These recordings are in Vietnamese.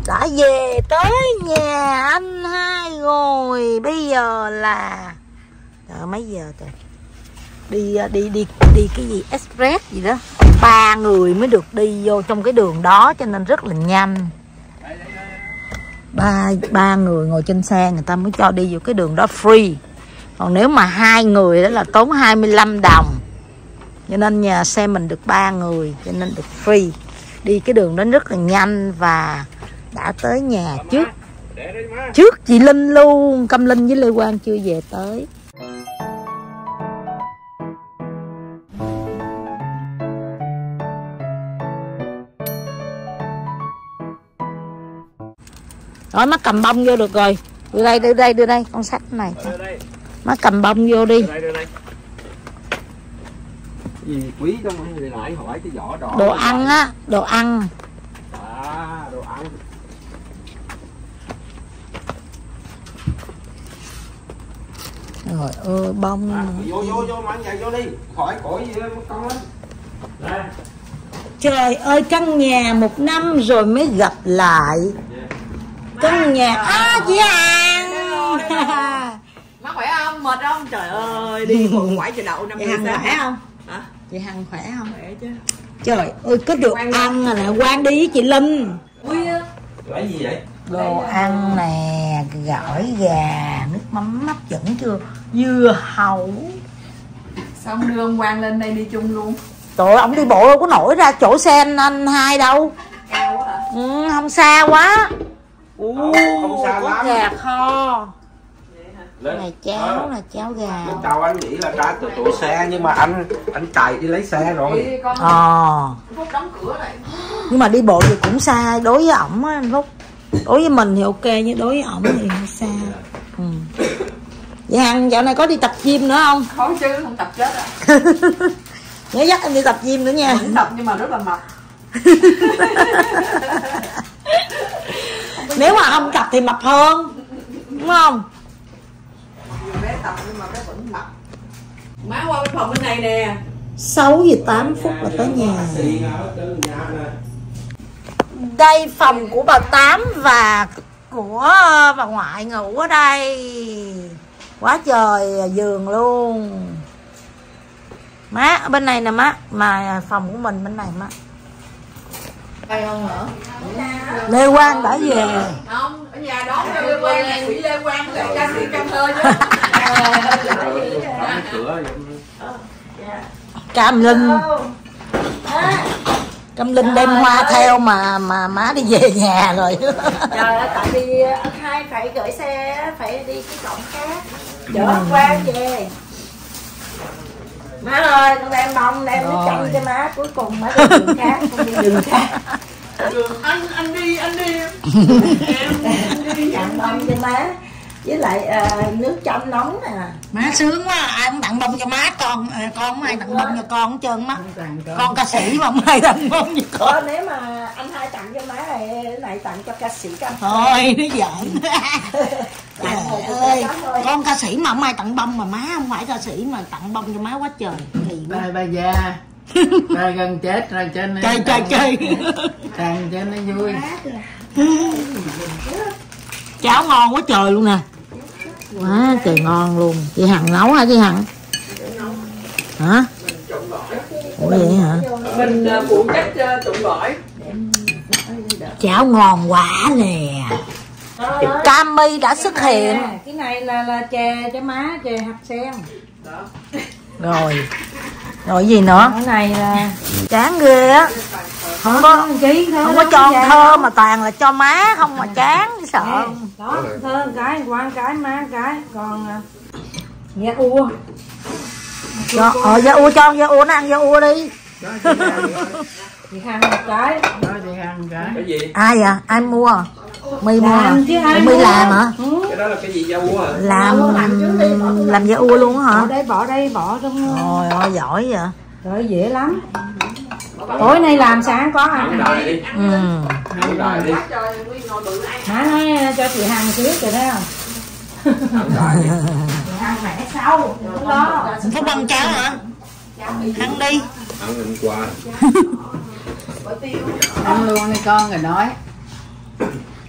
Đã về tới nhà anh hai rồi. Bây giờ là mấy giờ rồi? Đi cái gì express gì đó. 3 người mới được đi vô trong cái đường đó cho nên rất là nhanh. Ba người ngồi trên xe người ta mới cho đi vô cái đường đó free. Còn nếu mà 2 người đó là tốn 25 đồng. Cho nên nhà xe mình được 3 người cho nên được free. Đi cái đường đó rất là nhanh và đã tới nhà trước chị Linh luôn. Cam Linh với Lê Quang chưa về tới. Rồi má cầm bông vô được rồi. Đưa đây con sách này. Má cầm bông vô đi. Gì quý trong người lại hỏi cái vỏ đỏ. Đồ ăn á, đồ ăn. Đồ ăn. Rồi ơi bông. Vô mang giày vô đi. Khỏi cổi gì con lên. Đây. Trời ơi căn nhà 1 năm rồi mới gặp lại. Căn nhà chị Hằng. Má khỏe không? Mệt không? Trời ơi đi còn quải chợ đậu 5 chị Hằng khỏe không? Hả? Chị Hằng khỏe không? Khỏe chứ. Trời ơi có được Quang ăn nè, Quang đi với chị Linh. Ui á. Cái gì vậy? Đồ ăn nè, gỏi gà, nước mắm hấp dẫn chưa? Dưa hấu. Xong đưa ông Quang lên đây đi chung luôn. Trời ơi, ổng đi bộ đâu có nổi ra chỗ xe anh hai đâu. Cao quá hả? Không xa quá. Không xa có lắm. Gà kho. Lên. Này cháo là cháo gà. Lúc đầu anh nghĩ là trả từ chỗ xe nhưng mà anh chạy đi lấy xe rồi. Phúc đóng cửa lại. Nhưng mà đi bộ thì cũng xa đối với ổng á anh Phúc. Đối với mình thì ok nhưng đối với ổng thì hơi xa. Vậy Hằng dạo này có đi tập gym nữa không? Không chứ, không tập chết à. Nhớ dắt em đi tập gym nữa nha. Vẫn tập nhưng mà rất là mập. Nếu mà không tập thì mập hơn. Đúng không? Bé tập nhưng mà bé vẫn mập. Má qua bên phòng bên này nè. 6 giờ 8 phút là tới nhà. Đây phòng của bà Tám và của bà ngoại ngủ ở đây. Quá trời giường luôn. Má ở bên này nè má. Mà phòng của mình bên này má. Đây không hả? Lê Quang đã về. Không, ở nhà đón Lê Quang, Quỷ Lê Quang lại ca sĩ Cam Thơ chứ. Cam Linh. Cam Linh đem hoa theo mà má đi về nhà rồi. Trời ơi, tại vì anh hai phải gửi xe, phải đi cái cổng khác chở anh Quang về. Má ơi, con đem bông, đem nước chanh cho má. Cuối cùng má đi đường khác, con đi đường khác. Anh đi. Em đi tặng bông cho má. Với lại nước chanh nóng nè. Má sướng quá, ai cũng tặng bông cho má. Con không ai tặng bông cho con hết trơn má. Con ca sĩ mà không ai tặng bông cho con. Nếu mà anh hai tặng cho má này tặng cho ca sĩ Cam. Thôi nó giỡn. Trời ơi, con ca sĩ mà không ai tặng bông mà má không phải ca sĩ mà tặng bông cho má quá trời. Kỳ quá. Bà già. Bà gần chết rồi cho nên Chơi. Tặng cho nó vui. Cháo ngon quá trời luôn nè. Quá trời ngon luôn. Chị Hằng nấu hả chị Hằng? Hả? Ủa vậy hả? Mình phụ trách trụng gỏi. Cháo ngon quá nè. Cami đã xuất hiện. Cái này là chè cho má, chè hạt sen. Rồi gì nữa? Cái này là chán ghê á. Không có cho thơ mà toàn là cho má không mà chán sợ. Đó, thơ cái, Quang cái, má cái, còn da ua. Da ua cho da ua nó ăn da ua đi. Chị Hằng một cái. Đó chị Hằng cái gì? Ai à? Ai mua? My mua à? Chứ ai My làm hả? Cái đó là cái gì, da ua hả? Làm da ua luôn hả? Bỏ đây bỏ trong. Trời ơi giỏi vậy. Rồi dễ lắm. Tối nay làm sáng có hả? Đài đi. Đài đi. Má nói cho chị Hằng xíu rồi thấy không? Hằng mẹ sau. Đó. Thích ăn cháo hả? Ăn đi. Ăn hôm qua. ăn luôn đi con rồi nói.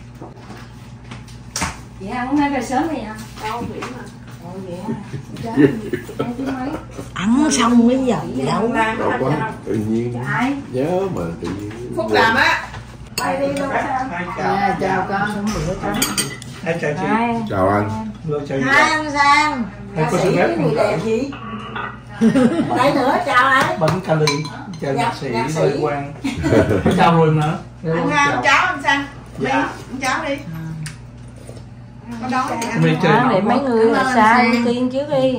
Chị ăn hai về sớm này à? Đâu bị mà. Ồ vậy hả? Ăn xong mới dậy đâu. Làm Đâu ăn có cho tự nhiên Ai? nhớ mà tự nhiên Phúc làm á. Ai đi đâu sao? Dạ, chào con. Em chào chị. Ai? chào anh Luôn chào chị. Hai anh sang. Em có sự ghép Người đẹp gì? Đây nữa, chào anh. Bánh cali. Chào nhạc sĩ Lê Quang. Chào rồi mà. Ăn ăn cháo anh sang. Đi, ăn cháo đi. Có đói thì ăn. Mình chơi Để nổi mấy quá. người sang tiên trước đi.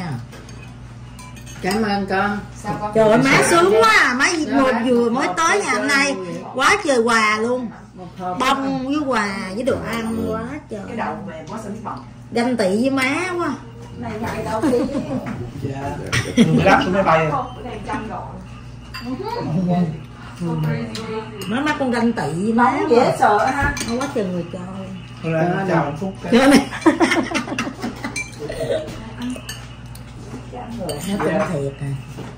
Cảm ơn con. Trời ơi má sướng quá à. Má vừa mới tới nhà hôm nay. Quá trời quà luôn. Bông với quà với đồ ăn quá trời. Cái đầu mềm quá xinh bọng. Ganh tị với má quá. Này ngày đầu tiên. Dạ. Người đáp xuống máy bay rồi. Cái này trăm rồi. Má con ganh tị với má. Nóng dễ sợ ha. Nó quá trời người chơi. Hôm nay em chào anh Phúc. Chơi này. Nó cũng thiệt à.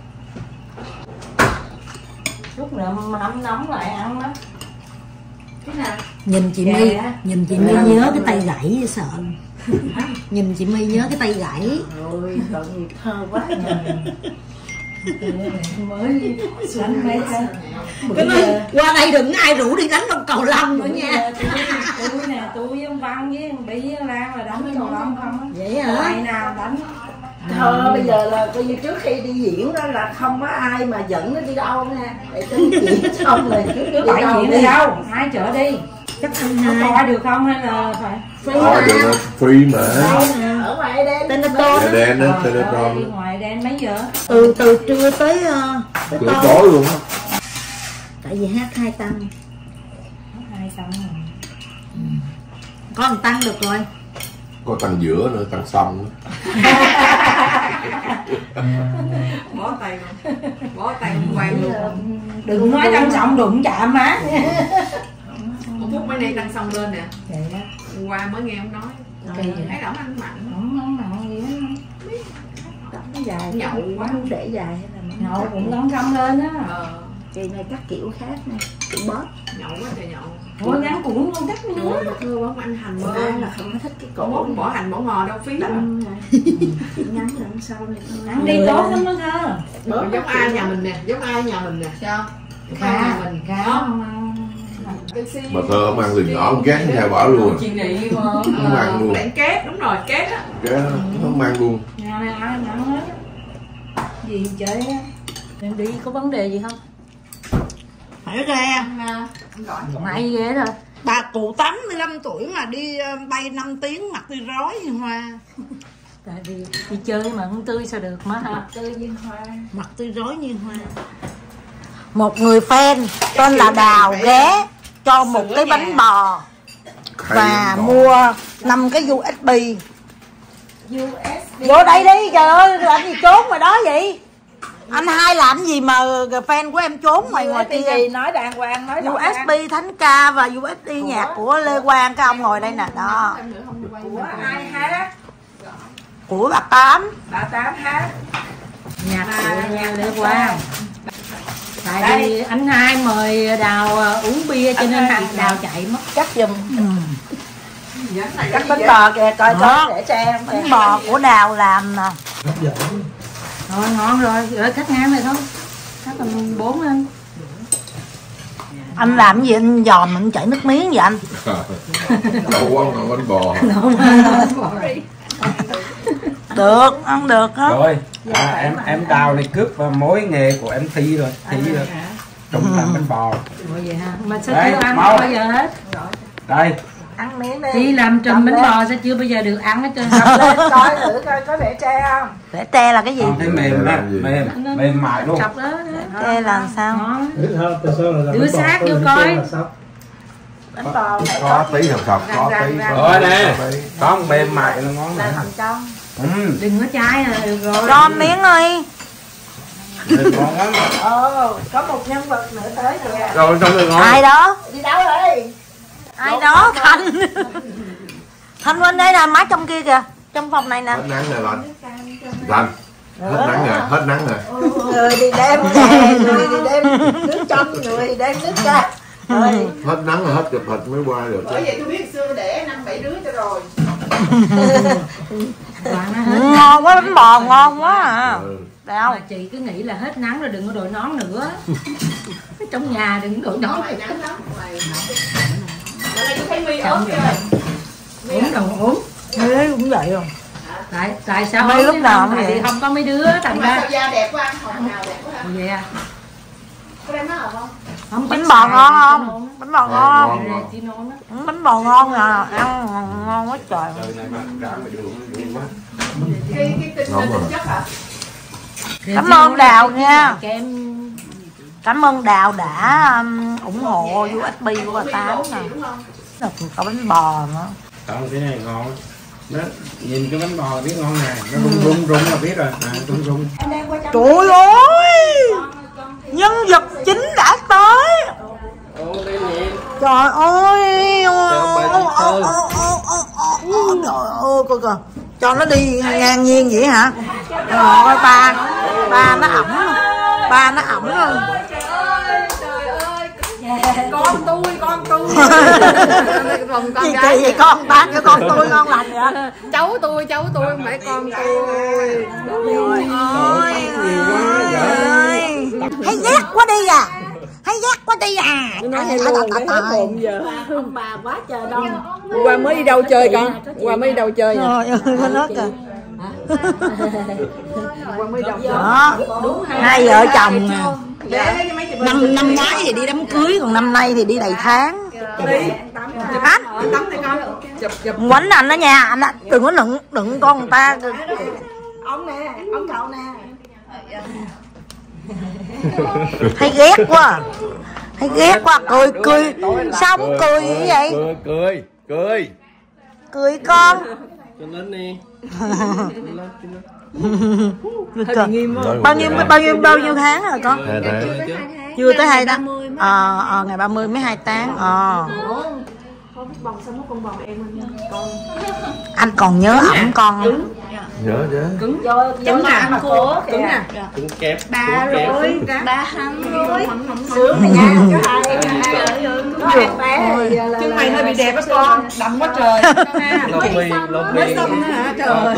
Lúc nữa hâm nóng lại ăn đó. Cái nào? Nhìn chị My, nhìn chị My nhớ cái tay gãy sợ. Nhìn chị My nhớ cái tay gãy. Ôi, tội nghiệp thơ quá. Mới đánh mấy cái. Cái nói qua đây đừng ai rủ đi đánh trong cầu lông nữa nha. Tôi nè, tôi với ông Văn với ông Bí với Lan là đánh cầu lông không á. Vậy hả? Ngày nào đánh. Thơ bây giờ là coi như trước khi đi diễn đó là không có ai mà dẫn nó đi đâu nha, để cho diễn xong rồi trước Cứ phải diễn đi đâu, ai chở đi. Chắc anh Có hai. coi được không hay là phải Thôi được rồi, free mà ở ngoài đây Tên nó to Nhà đó. đen á, đi Teletron ngoài đen mấy giờ? Từ trưa tới Cửa tối. tối luôn á. Tại vì hát 2 tăng. 2 tầng. Có một tăng được rồi. Có tăng giữa nữa, tăng xong Bó tay luôn. Bó tay không quen luôn. Đừng nói tăng xong đụng chạm má. Một phút mấy nay tăng xong lên nè. Vậy đó. Hôm qua mới nghe ông nói. Kỳ vậy. Thấy ổng ăn mặn. Không nặng gì hết. nó dài Nhậu quá. không để dài hay là mình Nhậu cũng nóng căm lên á. kỳ này các kiểu khác nè, kiểu bớt Nhậu quá trời nhậu. Ôi ngắn cũng không cắt nữa. Mà thưa bóng ăn hành bữa bơ. ăn là không có thích cái cổ Cổ bỏ hành bỏ ngò đâu phí lắm. đâm này chỉ ngắn là ăn sau này thôi. Ăn đi tốt lắm đó thơ. Giống ai nhà mình nè, giống ai nhà mình nè. Sao? Cá, cá không ăn. Mà Thơ không ăn từ nhỏ, không ghét theo bỏ luôn Chị nị mà. Không ăn luôn Đạn két, đúng rồi, két á. Ghét, không ăn luôn Nhà này ai nhận hết. Gì chơi á. Em đi có vấn đề gì không? Phải ra. Anh gọi. May ghê rồi. Bà cụ 85 tuổi mà đi bay 5 tiếng mặt tươi rói như hoa. Tại vì đi chơi mà không tươi sao được má ha. Tươi như hoa. Mặt tươi rói như hoa. Một người fan tên là Đào ghé cho một cái bánh bò và mua 5 cái USB. Vô đây đi, trời ơi, làm gì trốn ngoài đó vậy? Anh hai làm gì mà fan của em trốn ngoài ngoài kia? Gì nói đàng hoàng, nói USB Thánh Ca và USB nhạc của Lê Quang, các ông ngồi đây nè, đó. của ai hát? Của bà Tám. Bà Tám hát. Nhạc của nhà Lê Quang. Tại vì anh hai mời Đào uống bia cho nên chị Đào chạy mất. Cắt giùm. Cắt bánh bò kìa, coi coi để cho em. Bánh bò của Đào làm nè. Rồi ngon rồi, rồi cắt ngang này thôi. Cắt tầm 4 lên. Anh làm gì anh giòn anh chảy nước miếng vậy anh? Đâu có ăn bánh bò Được, ăn được á. Rồi, em Đào này cướp vào mối nghề của em Thi rồi. Thi rồi. Trùng làm bánh bò. Ủa vậy ha. Mà sao Đây, chưa ăn mau. bao giờ hết? Đây, Ăn miếng đi. Đi làm trùm bánh bò sao chưa bao giờ được ăn hết trơn. Lên coi thử coi có để tre không? Để tre là cái gì? thấy mềm á, mềm mại luôn. Chọc đó. Tre là sao? Ngon. Đưa Đưa xác vô coi. Bánh bò phải Có tí sọc sọc, có tí Rồi nè, con mềm mại là ngon là nè. thành công. Đừng có chai là được rồi. Cho anh miếng đi. Mềm ngon lắm. Có một nhân vật nữa tới kìa. Rồi xong rồi ngon. Ai đó? Đi đâu rồi? Ai đó? Thanh. Thanh bên đây nè, má trong kia kìa. Trong phòng này nè. Hết nắng rồi Lanh Lanh hết nắng rồi, hết nắng rồi Người thì đem chè, người thì đem nước trong, người thì đem nước ra. Hết nắng là hết chụp hình mới qua được. Bởi vậy tôi biết xưa để 5-7 đứa cho rồi. Ngon quá, bánh bò ngon quá à. Mà chị cứ nghĩ là hết nắng rồi đừng có đội nón nữa. Trong nhà đừng đội nón. Ngoài nắng lắm. Ngoài này tôi thấy mi ốm kìa. Uống đâu uống. Thế cũng vậy rồi. Tại sao mấy lúc nào cũng vậy? Thì không có mấy đứa thành Mà ra. sao da đẹp quá, hồng nào đẹp quá hả? Vậy à? Có đem nó hợp không? Không, Bánh bò ngon không? Bánh bò ngon không? Chị ngon đó. Bánh bò ngon à, ăn ngon quá trời. Đời này mà ra mày đường quá. Cái tinh chất hả? Cảm ơn Đào nha. Kem Cảm ơn Đào đã ủng hộ USB của bà Tám nè. Có bánh bò nữa. Không, cái này ngon. Đó, nhìn cái bánh bò biết ngon nè, nó rung rung là biết rồi, rung rung. Trời ơi, nhân vật chính đã tới. Trời ơi, trời ơi, coi kìa, cho nó đi ngang nhiên vậy hả? Rồi ba nó ẩm luôn, ba nó ẩm luôn. Con tôi Gì kỳ vậy con, ba cho con tôi ngon lành vậy? cháu tôi không phải con tôi. Ôi hay ghét quá đi à, hay ghét quá đi à. Nói hay luôn, thấy hết hồn giờ. Ông bà quá trời đông. Qua mới đi đâu chơi con? Qua mới đi đâu chơi nè? Trời ơi, nó kìa. Qua mới đi đâu chơi? Đó, hai vợ chồng năm ngoái thì đi đám cưới, còn năm nay thì đi đầy tháng. Anh quánh anh đó nha, anh đó, đừng có đựng con người ta. Ông nè, ông cậu nè. Hay ghét quá, hay ghét quá. Cười sao không cười như vậy? Cười con. Cho nên đi. Bao nhiêu tháng rồi con? 2 tháng. Chưa tới 2 tháng. Ngày 30 mới 2 tháng. Anh còn nhớ ẩm con không? Nhớ chứ. Cứng nè, mà cố Cứng nè. Cứng kẹp. ba rồi, sướng này nha, có hai bé. Chân mày hơi bị đẹp á con, đậm quá trời. Lột mì. Mới xong hả trời.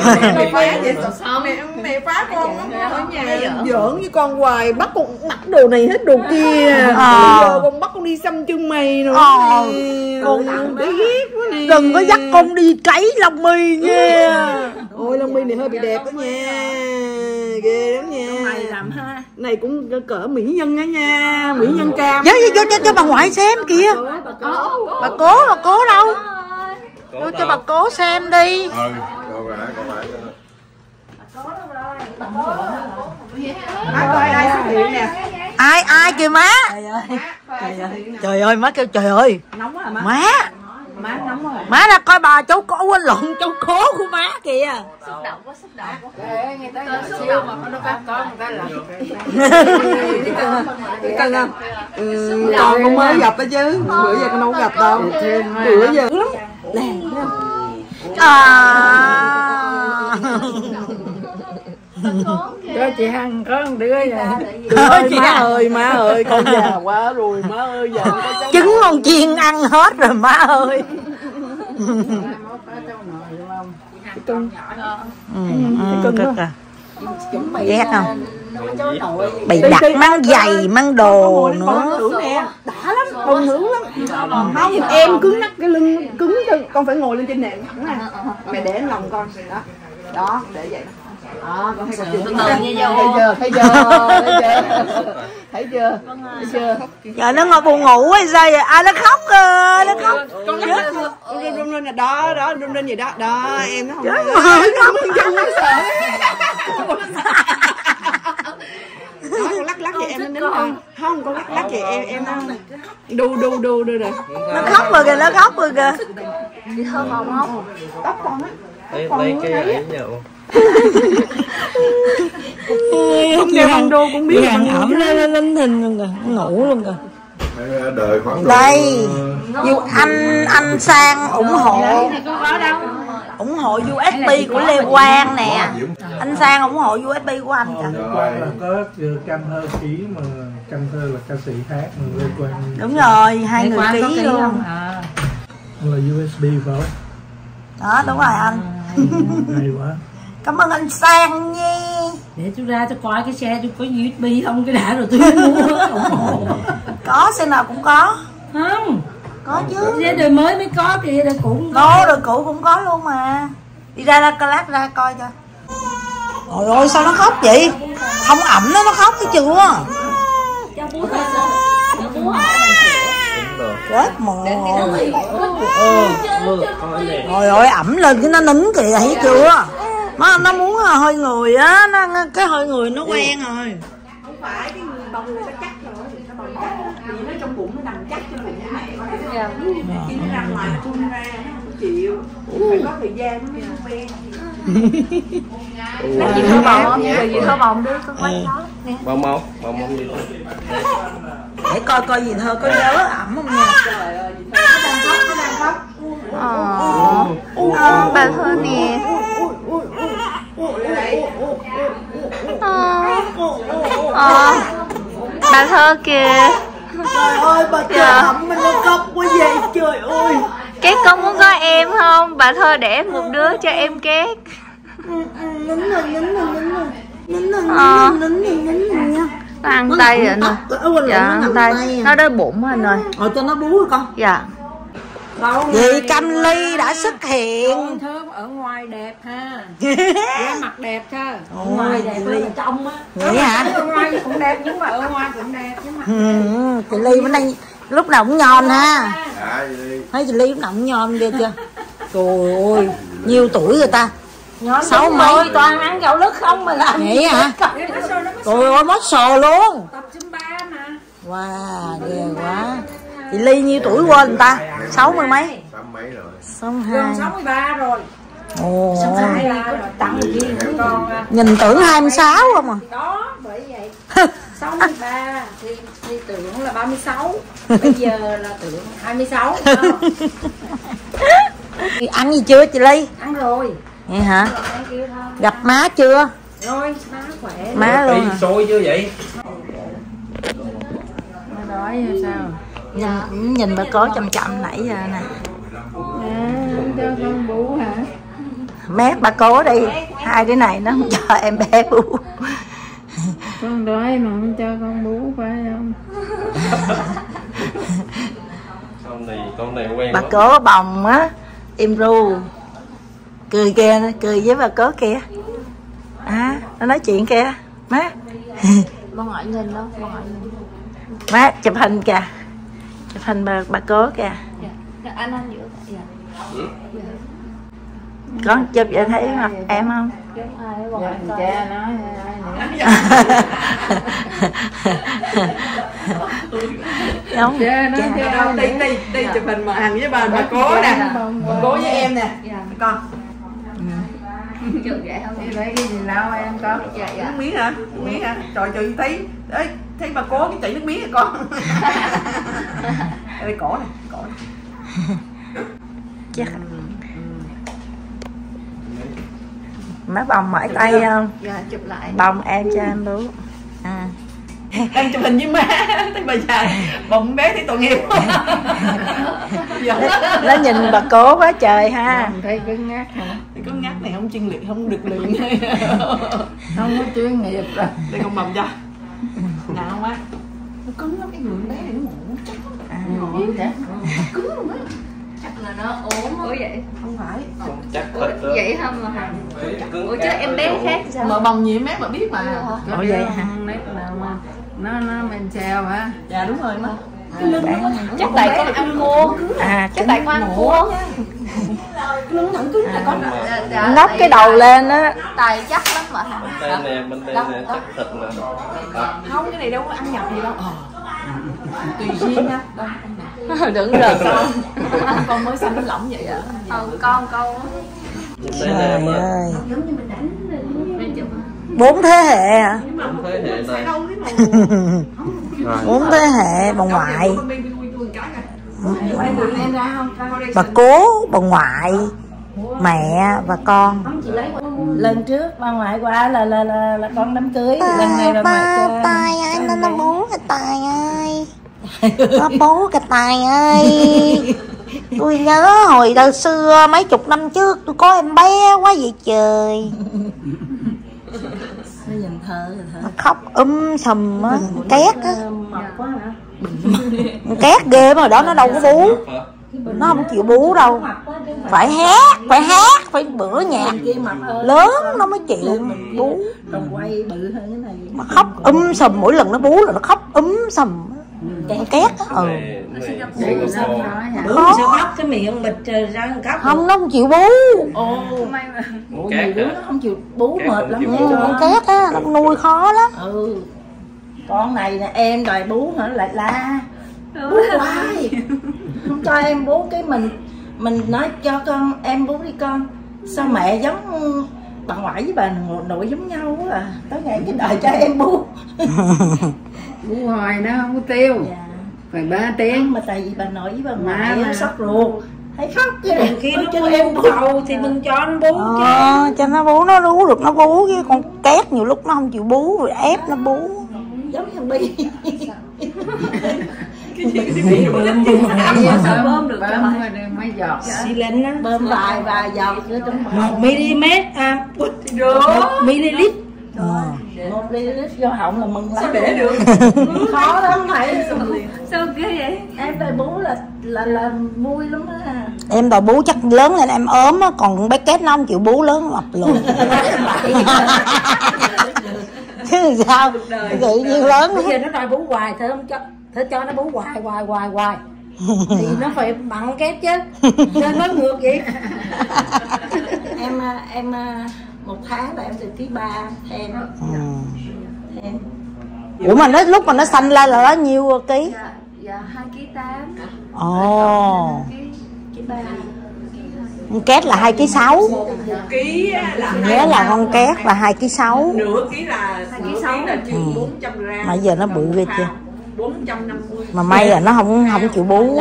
Mẹ phá con lắm ở nhà giỡn với con hoài, bắt con mặc đồ này hết đồ kia. Bây giờ con bắt con đi xăm chân mày nữa. Con để ghét quá nè. Đừng có dắt con đi cấy lông mi nha. Ôi lông mi này hơi bị đẹp đó nha. Ghê lắm nha. Mày làm ha. Này cũng cỡ mỹ nhân á nha, mỹ nhân cam. Vô cho bà ngoại xem kìa. Bà cố đâu? Vô cho bà cố xem đi. Má coi ai xuất hiện nè. Ai kìa má? Trời ơi má kêu trời ơi. Nóng quá hả má? Má Má nóng quá. má ra coi bà cháu cố quên lộn cháu cố của má kìa. Người ta siêu mà nó có người ta là cân không? Con cũng mới gặp đó chứ, bữa giờ con đâu có gặp đâu. Bữa giờ lắm. Nè, Cho chị Hằng có một đứa vậy. má ơi, con già quá rồi, má ơi, giờ Trứng con chiên ăn hết rồi má ơi. cưng. Ghét không? Bị đặt mang giày mang đồ nữa. Nè, đã lắm, hùng hưởng lắm. Không, em cứng nắc cái lưng cứng chân, con phải ngồi lên trên nệm thẳng nè. Mẹ để lên lòng con đó. Đó, để vậy. Đó, con thấy con chưa? Thấy chưa? Giờ nó ngồi buồn ngủ hay sao vậy? Ai nó khóc cơ, nó khóc. Con run lên nè, đó, run lên vậy đó. Đó, em nó không. Chân nó sợ. Đó, con lắc vậy em nó nín không? Không, con lắc vậy em nó đu rồi. Nó khóc rồi kìa, nó khóc rồi kìa. Tóc con á. Lấy cái ấy nhậu. Không đeo bằng đô cũng biết. Hàng ẩm lên hình luôn kìa, ngủ luôn kìa. Đời khoảng Đây, dù anh Sang ủng hộ USB của Lê Quang nè. Anh Sang ủng hộ USB của anh kìa. Quang là có cam hơn ký mà Canh Thơ là ca sĩ hát mà Lê Quang. Đúng rồi, hai người Quang có ký ký luôn. không? Là USB phải không? Đó, đúng rồi anh. Hay quá. Cảm ơn anh Sang nha. Để tôi ra tôi coi cái xe tôi có USB không cái đã rồi tôi mua. Có, xe nào cũng có. Không. Có chứ. Xe đời mới mới có kìa, đời cũ cũng Có, đời cũ cũng có luôn mà. Đi ra lát ra coi cho. Trời ơi sao nó khóc vậy? Không ẩm nó khóc thấy chưa? Chết mồ. Trời ơi ẩm lên cái nó nín kìa thấy chưa? Nó muốn hơi người á, cái hơi người nó quen rồi. Không phải cái người bồng nó chắc rồi, nó bồng chắc. Vì nó trong bụng nó nằm chắc trong bụng mẹ. Khi nó ra ngoài nó phun ra nó không chịu. Phải có thời gian nó mới quen. Là chị thơ bồng không? Giờ chị thơ bồng đi, con quay nó nè. Bông gì Để coi gì thơ có nhớ ẩm không nha. Trời ơi, chị Thơ nó đang khóc. Bà Thơ nè. Bà Thơ kìa. Trời ơi bà trời ẩm mình nó khóc quá vậy trời ơi. Két con muốn có em không? Bà Thơ đẻ một đứa cho em Két. Nín rồi nha. Nó ăn tay rồi nè. Dạ ăn tay. Nó đói bụng anh ơi. Cho nó bú rồi con. Dạ. Vì Cam Ly đã xuất hiện. Thơm ở ngoài đẹp ha. Da mặt đẹp ha. Ở ngoài đẹp hơn ở trong á. Vậy hả? Ở ngoài cũng đẹp nhưng mà ở ngoài cũng đẹp nhưng mà. Chị Ly bữa nay lúc nào cũng nhon ha. Dạ, Thấy chị Ly lúc nào cũng nhon ghê chưa? Trời ơi, nhiêu tuổi rồi ta? Nhon 6 mấy. toàn ăn gạo lứt không mà làm. Vậy hả? Trời ơi mất sò luôn. Tập Zumba mà. Wow, ghê quá. Chị Ly nhiêu tuổi quên người ta? 60 mấy? 60 mấy rồi. 62. Gần 63 rồi. Ồ. 63 rồi tặng gì con. Nhìn tưởng 26 không à? Đó, bởi vậy. 63 thì tưởng là 36. Bây giờ là tưởng 26. Ăn gì chưa chị Ly? Ăn rồi. Vậy hả? Gặp má chưa? Rồi, má khỏe. Má luôn hả? Xôi chưa vậy? Má đói sao? Nhìn bà cố chậm nãy giờ nè. Cho con bú hả? Mét bà cố đi. Hai đứa này nó không cho em bé bú. Con đói mà không cho con bú phải không? Con này quen Bà cố bồng á, im ru. Cười kìa, cười với bà cố kìa. Nó nói chuyện kìa. Má. Bà ngoại nhìn đâu, bà ngoại nhìn. Má chụp hình kìa. Chụp hình bà cố kìa. Dạ. Anh giữa. Dạ. Con chụp vậy thấy mặt em không? Cha nói Đúng. Đi chụp hình mà hành với bà cố nè. Bà cố với em nè. Con. Chụp vậy không? Đi lấy cái gì lau em con. Dạ. Nước miếng hả? Nước miếng hả? Trời thấy bà cố cái chảy nước miếng rồi con. Đây cổ này, cổ này. Chắc. Má bồng mỏi tay không? Dạ chụp lại. Bồng em cho em bú. Em chụp hình với má, thấy bà già bồng bé thấy tội nghiệp. Nó nhìn bà cố quá trời ha. thấy cứng ngắc hả? Cái ngắt này không chuyên nghiệp, không được luyện. Không có chuyên nghiệp rồi. Đây con bầm cho. Nào không á? Nó cứng lắm, cái người bé này nó ngủ chắc lắm. Cứng luôn á. Chắc là nó ốm. Ủa vậy? Không phải. Chắc Ủa, vậy không mà hả? Ủa chứ em bé khác sao? Mà bồng nhiều mét mà biết mà. Ủa vậy hả? Nó men treo hả? Dạ đúng rồi má. Chắc tại con ăn cua. Chắc tại con ăn cua. Lưng thẳng cứng là con. Ngóc cái đầu lên á. Tài chắc lắm mà hả? Bên đây nè, chắc thịt nè. Không, cái này đâu có ăn nhập gì đâu. Tùy duyên nha. Đừng rồi con. Con mới sinh nó lỏng vậy ạ. Con Trời ơi. giống như mình đánh. 4 thế hệ hả? 4 thế hệ này. 4 thế hệ bà ngoại. Bà cố, bà ngoại, mẹ và con. Lần trước bà ngoại qua là con đám cưới, lần này bà ngoại cho Tài ơi, nó bú cái Tài ơi, nó bú cái Tài ơi. Tôi nhớ hồi đời xưa mấy chục năm trước tôi có em bé quá vậy trời. Nó khóc sùm á, két á, két ghê mà đó, nó đâu có bú, nó không chịu bú đâu, phải hát, phải bữa nhạc lớn nó mới chịu bú. Nó khóc sùm, mỗi lần nó bú là nó khóc sùm, két á. Sao khóc cái miệng bịt ra khóc. Không, nó không chịu bú. Nhiều đứa nó không chịu bú mệt lắm. Con két á, nó nuôi khó lắm. Con này nè, em đòi bú hả lại la bú hoài, không cho em bú. Cái mình nói cho con em bú đi con, sao mẹ giống bà ngoại với bà nội giống nhau quá à, tới ngày cái đòi cho em bú. Bú hoài nó không có tiêu. Phải 3 tiếng. Mà tại vì bà nội với bà ngoại nó sốt ruột, thấy khóc cái khi nó cho em bú thì mình cho nó bú cho nó bú, nó bú được nó bú, chứ con két nhiều lúc nó không chịu bú rồi ép nó bú giống thằng Bi. Bơm được cho mấy giọt xì lên á, bơm vài giọt nữa trong 1 mm 1 ml. 1 ml vô họng là mừng lắm. Để được. Khó lắm thầy. Sao ghê vậy? Em đòi bú là vui lắm á. Em đòi bú chắc lớn lên em ốm á, còn con bé két nó không chịu bú lớn mập luôn. Chứ sao tự nhiên lớn. Bây giờ nó đòi bú hoài, thôi cho nó bú hoài thì nó phải bằng két chứ, nên nó ngược vậy. Em 1 tháng là em được ký 3 thêm. Ủa mà lúc mà nó xanh lên là nó nhiêu ký? Dạ 2,8 kg. Ồ. Con két là 2,6 kg. 1 ký là Nhớ là con két là 2,6 kg. nửa ký là chừng 400g. Mà giờ nó bự ghê chưa? 450. Mà may là nó không chịu bú.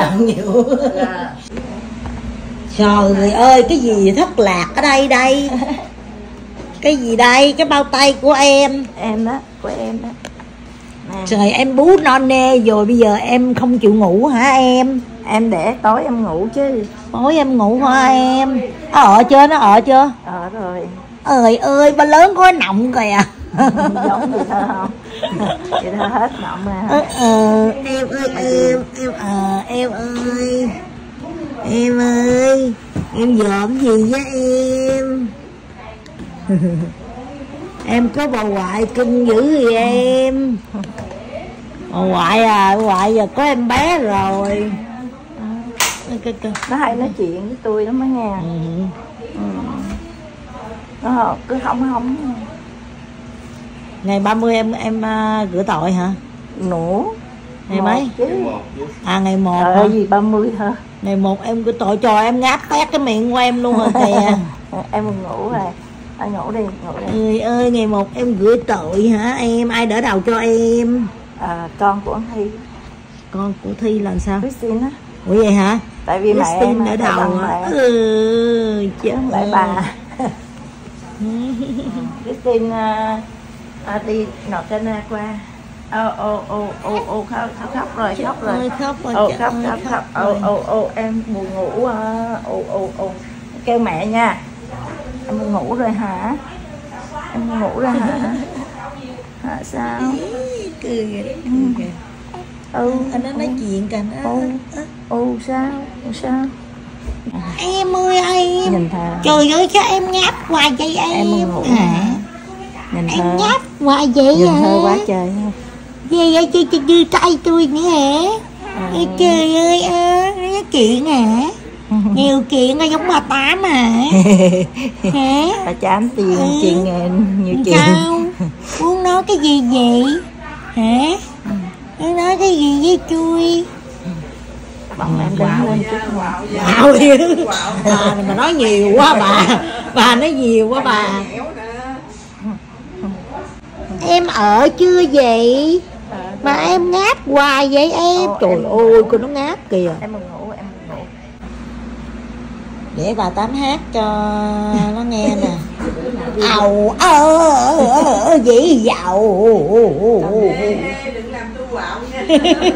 Trời ơi, cái gì thất lạc ở đây? Cái gì đây? Cái bao tay của em đó, của em đó. Trời, em bú non nê rồi bây giờ em không chịu ngủ hả em? Em để tối em ngủ chứ. Tối em ngủ hả em? Nó ở chưa? Rồi. Ơi ơi, ba lớn có nọng kìa. Giống gì thôi không? Vậy thôi hết nọng ra. Em ơi, em dòm gì với em? Em có bà ngoại cưng dữ gì em? Bà ngoại giờ có em bé rồi. Nó hay nói chuyện với tôi lắm á nha. Nó cứ hóng. Ngày 30 em rửa tội hả? Nổ. Ngày mấy? Ngày 1 hả? Gì 30 hả? Ngày 1 em rửa tội, cho em ngáp tét cái miệng của em luôn rồi kìa. Em ngủ rồi. Ngủ đi. Ơi ơi, ngày 1 em rửa tội hả em? Ai đỡ đầu cho em? Con của anh Thi. Con của Thi là sao? Christine á. Ủa vậy hả? Tại vì mẹ em đỡ đầu hả? Chết lại bà. Christine đi nọ trên qua. Khóc rồi. Em buồn ngủ. Kêu mẹ nha. Em buồn ngủ rồi hả? Em buồn ngủ rồi hả? Hả sao? Cười kìa. Anh nói chuyện kìa. Sao? Em ơi em. Trời ơi, cho em ngáp hoài vậy em. Em buồn ngủ hả? Em ngáp hoài vậy hả? Nhìn thơ quá trời ha. Gì vậy, chưa tay tôi nữa hả? Trời ơi, nói chuyện hả? Nhiều chuyện giống bà Tám hả? Hả? Bà chán tiền chuyện nhiều chuyện. Sao? Muốn nói cái gì vậy? Hả? Muốn nói cái gì với tôi? Bọn em đứng lên chút. Bà này mà nói nhiều quá bà nói nhiều quá bà. Em ở chưa vậy? Mà em ngáp hoài vậy em. Trời ơi, cô nó ngáp kìa. Em buồn ngủ. Để bà Tám hát cho nó nghe nè. Ầu dĩ dầu. Đừng làm tu quạo nha.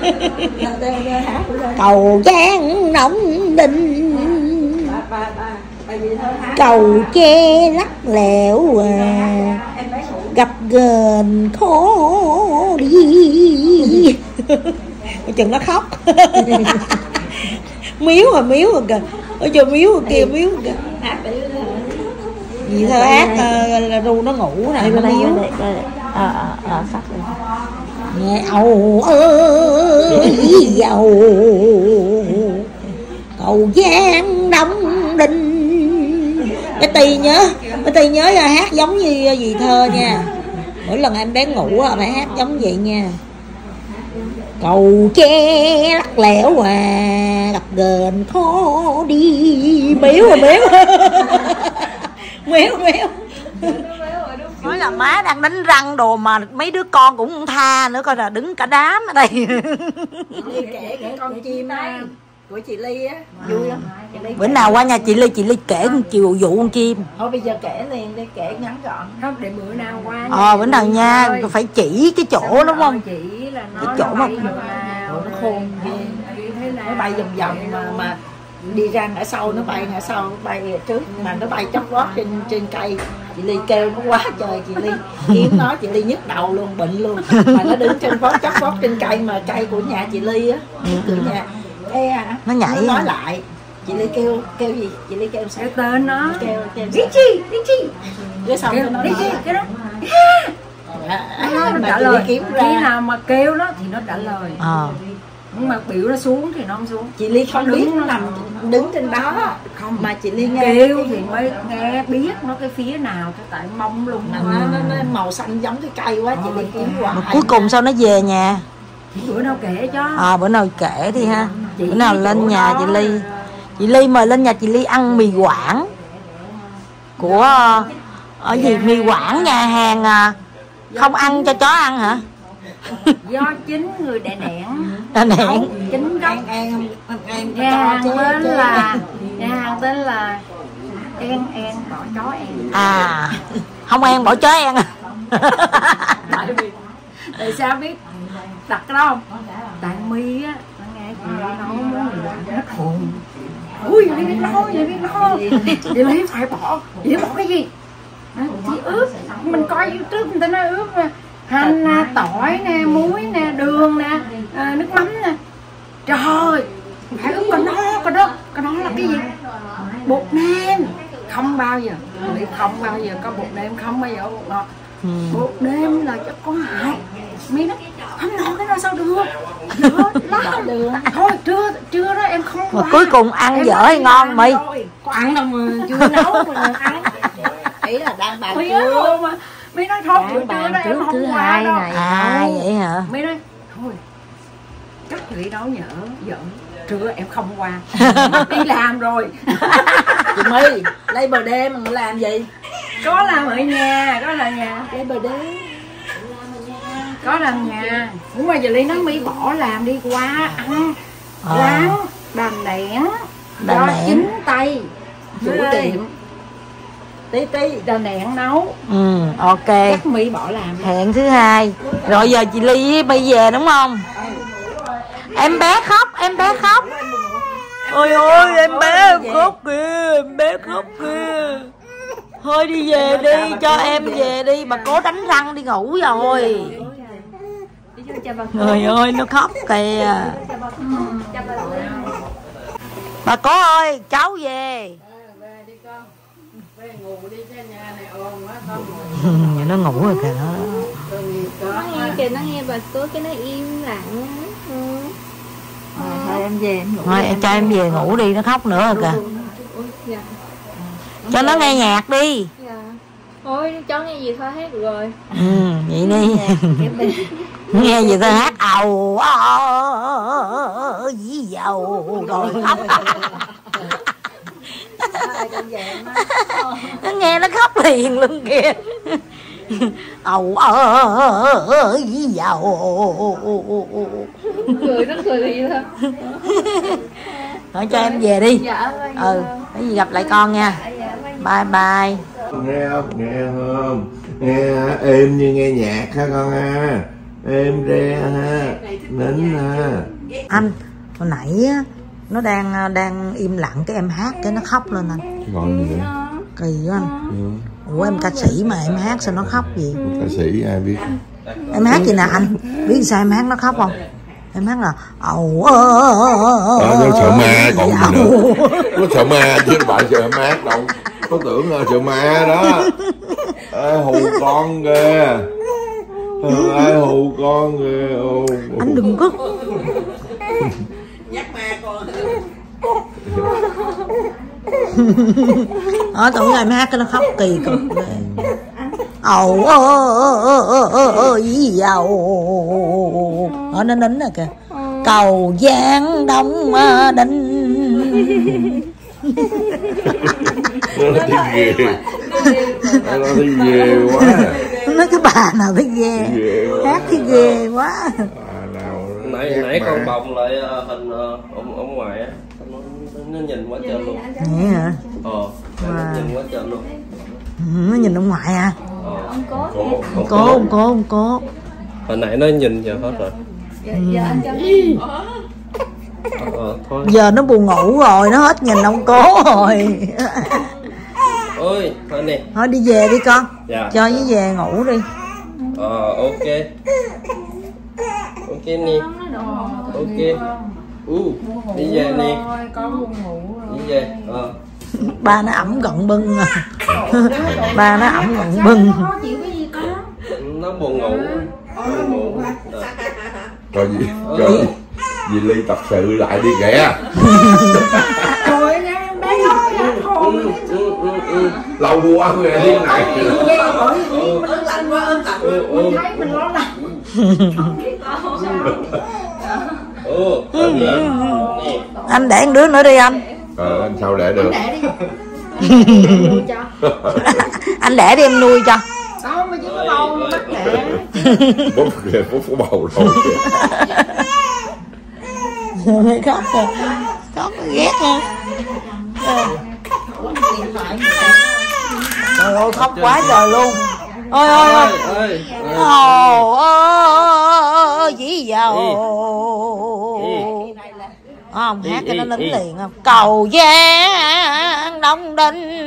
Cầu Giang Nóng Đinh, cầu che lắc lẻo gặp gần khó đi. Chừng nó khóc. Miếu rồi kìa. Ở chỗ miếu rồi kia, miếu kìa. Gì thơ hát là ru nó ngủ nè, nó miếu. Phát lên. Nghe ầu dầu cầu Giang Đông Đinh. Bé Tì nhớ ra hát giống như gì thơ nha. Mỗi lần em bé ngủ phải hát giống vậy nha. Cầu che lắc lẻo gặp gần khó đi. Miếu. Nói là má đang đánh răng đồ mà mấy đứa con cũng không tha nữa, coi là đứng cả đám ở đây. Ly kể cái con chim của chị Ly á, vui lắm. Bữa nào qua nhà chị Ly kể chiều vụ con chim. Thôi bây giờ kể liền đi, kể ngắn gọn. Không, để bữa nào qua. Bữa nào nha, phải chỉ cái chỗ đúng không? Chỉ là nó cái chỗ mà nó khôn ghê. Nó bay vòng mà đi ra ngã sau, nó bay ngã sau, nó bay trước mà nó bay chót vót trên cây. Chị Ly kêu nó quá trời, chị Ly kiếm nó, chị Ly nhức đầu luôn, bệnh luôn. Mà nó đứng trên chót vót trên cây, mà cây của nhà chị Ly á, cửa nhà. Nó nhảy, nó nói lại. Chị Ly kêu gì? Chị Ly kêu sao? Cái tên nó kêu Richie. Cái xong nó nói cái đó. nó trả lời. Khi nào mà kêu nó thì nó trả lời. Nhưng mà biểu nó xuống thì nó không xuống. Chị Ly không biết nó nằm đứng trên đó. Không, mà chị Ly nghe kêu thì mới nghe biết nó cái phía nào, cái tại mông luôn. Nó màu xanh giống cái cây quá, chị Ly kiếm hoài. Mà cuối cùng sao nó về nhà? Bữa nào kể cho. Bữa nào kể đi ha. Bữa nào lên nhà chị Ly. Chị Ly mời lên nhà chị Ly ăn mì Quảng của ở gì mì Quảng nhà hàng không ăn cho chó ăn hả? Do chính người đẻ nẻn. Chính gốc. Nhà hàng tên là En bỏ chó En. Không En bỏ chó En. Tại sao biết đặt cái đó không? Tại My á, nó nghe chị nấu món mì Quảng hết hồn. Ui, vậy biết nấu. Chị Lý phải bỏ. Chị bỏ cái gì? Chị ướp. Mình coi YouTube người ta nói ướp hành nè, tỏi nè, muối nè, đường nè, nước mắm nè. Trời ơi, phải ướp cái đó là cái gì? Bột nêm. Không bao giờ có bột nêm, không bao giờ có bột ngọt. Bột nêm là chắc có hại. Mi nói không nổi cái đó sao được? Dở lắm. Thôi trưa đó em không mà cuối cùng ăn dở hay ngon Mi? Có ăn đâu mà chưa nấu mà ăn. Ý là đang bàn trưa mà. Mi nói thôi trưa đó em không qua đâu. Vậy hả? Mi nói thôi chắc chị nấu giận trưa em không qua. Đi làm rồi. Chị My lấy bờ đêm làm gì? Có làm ở nhà, lấy bờ đêm. Có làm nhà. Nhưng mà giờ Ly nói Mi bỏ làm đi qua ăn quán Đàm Nẻn do chính tay chủ tiệm tí Đàm Nẻn nấu. Ok. Chắc Mi bỏ làm. Hẹn thứ hai. Rồi giờ chị Ly bây về đúng không? Em bé khóc. Ôi ôi em bé khóc kìa. Thôi đi về đi, cho em về đi. Bà cố đánh răng đi ngủ rồi. Trời ơi nó khóc kìa. Bà cố ơi cháu về. Nó ngủ rồi kìa. Nó nghe bà cố cái nó im lặng. Thôi em về em ngủ. Thôi cho em về ngủ đi, nó khóc nữa rồi kìa. Cho nó nghe nhạc đi. Ôi cháu nghe gì thôi hát được rồi. Vậy đi. Nghe gì thôi hát ầu dí dầu rồi khóc. Nó nghe nó khóc liền luôn kìa. Ầu dí dầu. Nó cười thì thôi. Nói cho em về đi. Dạ. Cái gì gặp lại con nha. Bye bye. Nghe không? Nghe không? Nghe êm như nghe nhạc ha con ha. Êm re ha. Nín ha. Anh hồi nãy á, nó đang im lặng cái em hát cái nó khóc lên anh. Còn gì nữa? Kỳ quá anh. Ủa em ca sĩ mà em hát sao nó khóc gì? Ca sĩ ai biết? Em hát gì nè anh? Biết sao em hát nó khóc không? Em hát là nó sợ ma còn gì nữa. Nó sợ ma chứ bạn sợ hát đâu. Có tưởng là sợ ma đó. Ai hù con kìa. Ai hù con kìa. Anh đừng có Nhắc ma con. tưởng em hát cái nó khóc kỳ cực. Gì nó nín rồi kìa. Cầu Giang Đông Đinh. Nó thấy ghê. Nó thấy ghê quá. Nói cái bà nào thấy ghê. Hát thấy ghê quá. Nãy con bồng lại hình ông ngoại á, nó nhìn quá trời luôn. Vậy hả? Nó nhìn quá trời luôn. Nó nhìn ông ngoại à? Ông cố. Hồi nãy nó nhìn giờ hết rồi. Thôi. Giờ nó buồn ngủ rồi, nó hết nhìn ông cố rồi. Ôi, thôi nè. Thôi đi về đi con. Dạ. Cho với về ngủ đi. Ok. Ok nè. Ok. Đi về nè. Đi về. Ba nó ẩm gọn bưng à. Ba nó ẩm gọn bưng. Nó buồn ngủ. Rồi gì? Dì Ly tập sự lại đi kìa. Trời nha, em bé nói ra hồn. Lâu quá rồi thế này. Ớn lạnh quá, ớn lạnh. Mình thấy mình lo lắng. Anh để một đứa nữa đi anh. Anh sao để được? Anh để đi em nuôi cho. Đâu mà chỉ có bầu mà bắt đẻ. Bố có bầu rồi. Rồi khóc rồi. Khóc ghét ha. Trời ơi khóc quá trời luôn. Ôi dĩ dầu. Không hát cái nó nín liền không? Cầu Giang Đông Đinh.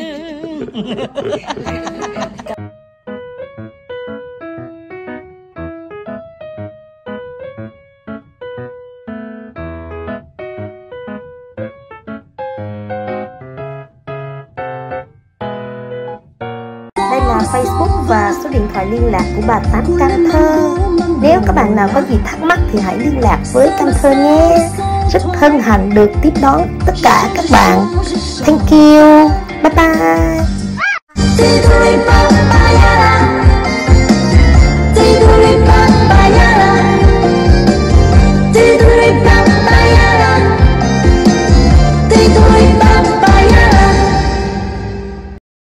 Đây là Facebook và số điện thoại liên lạc của bà Tám Can Thơ. Nếu các bạn nào có gì thắc mắc thì hãy liên lạc với Can Thơ nhé. Rất hân hạnh được tiếp đón tất cả các bạn. Thank you. Bye bye.